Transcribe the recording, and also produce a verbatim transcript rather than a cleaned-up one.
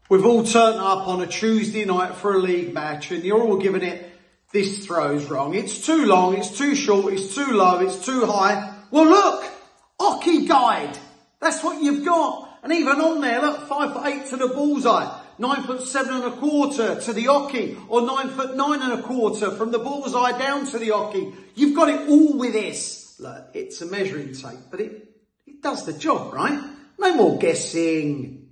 We've all turned up on a Tuesday night for a league match and you're all giving it, this throw's wrong, it's too long, it's too short, it's too low, it's too high. Well look, Oche guide, that's what you've got. And even on there, look, five foot eight to the bullseye, nine foot seven and a quarter to the Oche, or nine foot nine and a quarter from the bullseye down to the Oche. You've got it all with this. Look, it's a measuring tape, but it, it does the job, right? No more guessing.